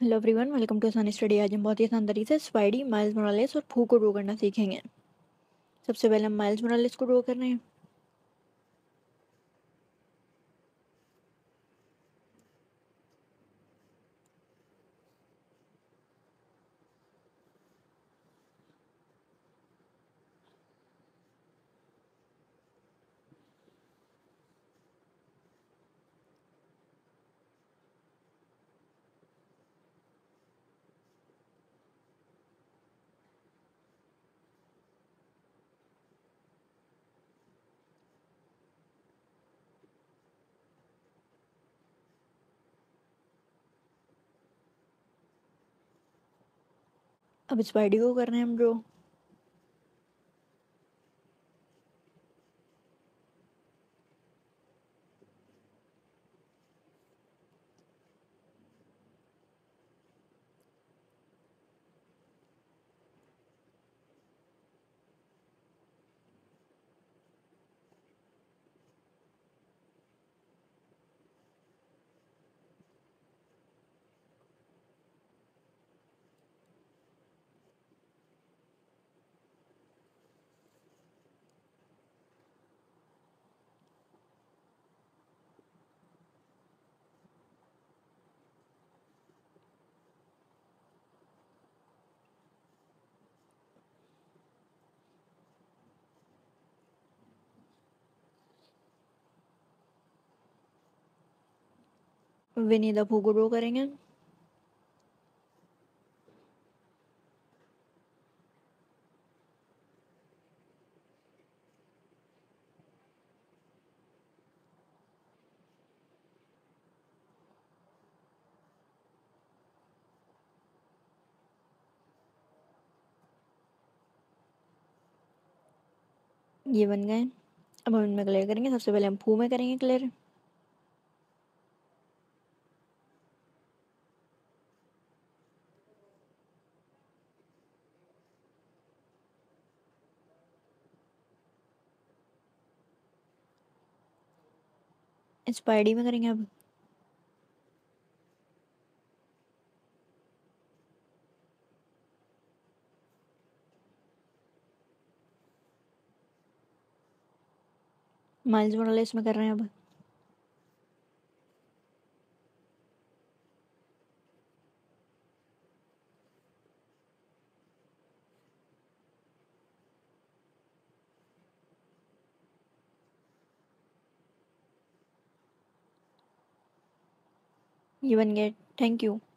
Hello everyone, welcome to Aasan study. आज हम बहुत ही आसान तरीके से स्पाइडी, माइल्स मोरालेस और पू को ड्रॉ करना सीखेंगे। सबसे पहले हम माइल्स मोरालेस को ड्रॉ कर रहे हैं। अब स्पाइडी को कर रहे हैं हम ड्रॉ। विनी द पू को ड्रॉ करेंगे। ये बन गए। अब हम इनमें क्लियर करेंगे। सबसे पहले हम पू में करेंगे क्लियर। स्पाइडी में करेंगे अब। माइल्स मोरालेस में कर रहे हैं अब। ये बन गए। Thank you.